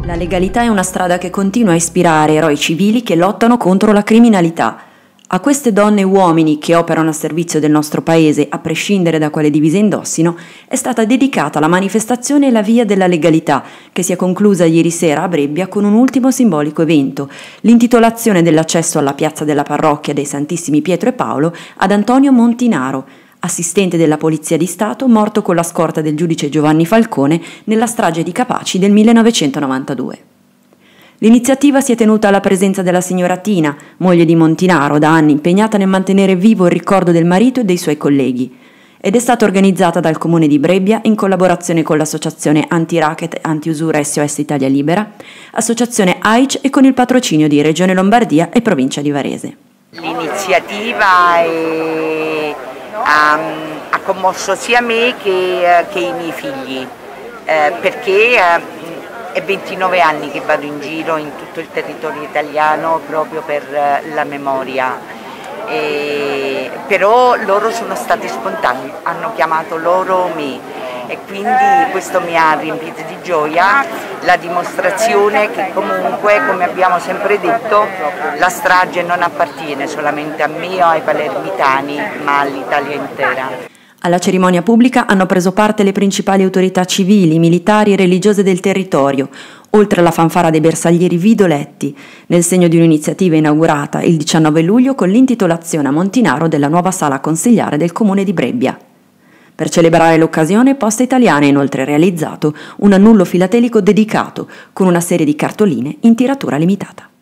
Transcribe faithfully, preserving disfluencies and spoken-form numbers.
La legalità è una strada che continua a ispirare eroi civili che lottano contro la criminalità. A queste donne e uomini che operano a servizio del nostro paese, a prescindere da quale divisa indossino, è stata dedicata la manifestazione La Via della Legalità, che si è conclusa ieri sera a Brebbia con un ultimo simbolico evento, l'intitolazione dell'accesso alla piazza della parrocchia dei Santissimi Pietro e Paolo ad Antonio Montinaro, assistente della Polizia di Stato morto con la scorta del giudice Giovanni Falcone nella strage di Capaci del millenovecentonovantadue. L'iniziativa si è tenuta alla presenza della signora Tina, moglie di Montinaro, da anni impegnata nel mantenere vivo il ricordo del marito e dei suoi colleghi, ed è stata organizzata dal Comune di Brebbia in collaborazione con l'associazione Anti-Racket e Anti-Usura S O S Italia Libera, associazione A I C e con il patrocinio di Regione Lombardia e Provincia di Varese. L'iniziativa è, ha, ha commosso sia me che, che i miei figli, eh, perché eh, è ventinove anni che vado in giro in tutto il territorio italiano proprio per la memoria, e, però loro sono stati spontanei, hanno chiamato loro me e quindi questo mi ha riempito di gioia, la dimostrazione che comunque, come abbiamo sempre detto, la strage non appartiene solamente a me o ai palermitani ma all'Italia intera. Alla cerimonia pubblica hanno preso parte le principali autorità civili, militari e religiose del territorio, oltre alla fanfara dei bersaglieri Vidoletti, nel segno di un'iniziativa inaugurata il diciannove luglio con l'intitolazione a Montinaro della nuova sala consigliare del Comune di Brebbia. Per celebrare l'occasione, Poste Italiane ha inoltre realizzato un annullo filatelico dedicato con una serie di cartoline in tiratura limitata.